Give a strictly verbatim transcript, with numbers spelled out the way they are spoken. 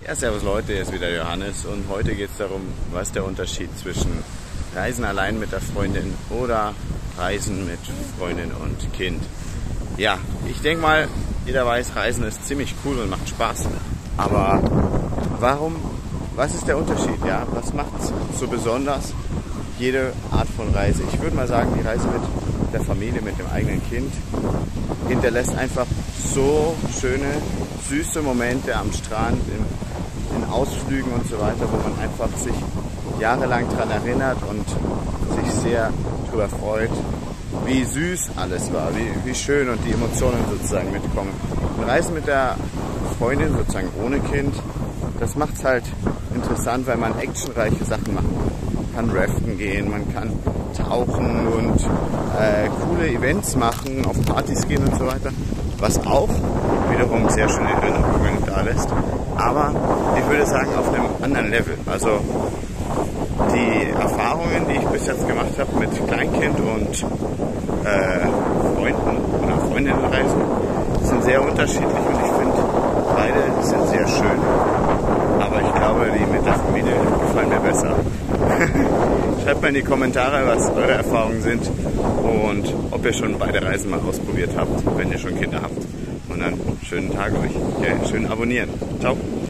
Ja, servus Leute, hier ist wieder Johannes und heute geht es darum, was ist der Unterschied zwischen Reisen allein mit der Freundin oder Reisen mit Freundin und Kind. Ja, ich denke mal, jeder weiß, Reisen ist ziemlich cool und macht Spaß. Aber warum, was ist der Unterschied? Ja, was macht so besonders jede Art von Reise? Ich würde mal sagen, die Reise mit der Familie, mit dem eigenen Kind hinterlässt einfach so schöne, süße Momente am Strand, in, in Ausflügen und so weiter, wo man einfach sich jahrelang daran erinnert und sich sehr darüber freut, wie süß alles war, wie, wie schön und die Emotionen sozusagen mitkommen. Und Reisen mit der Freundin, sozusagen ohne Kind, das macht es halt interessant, weil man actionreiche Sachen machen kann. Man kann raften gehen, man kann tauchen und äh, coole Events machen, auf Partys gehen und so weiter, was auch wiederum sehr schöne Erinnerungen da lässt. Aber ich würde sagen, auf einem anderen Level. Also die Erfahrungen, die ich bis jetzt gemacht habe mit Kleinkind und äh, Freunden oder Freundinnenreisen, sind sehr unterschiedlich und ich finde, beide sind sehr schön. Aber ich glaube, die mit der Familie gefallen mir besser. Schreibt mal in die Kommentare, was eure Erfahrungen sind und ob ihr schon beide Reisen mal ausprobiert habt, wenn ihr schon Kinder habt. Und dann schönen Tag euch. Okay, schön abonnieren. Ciao.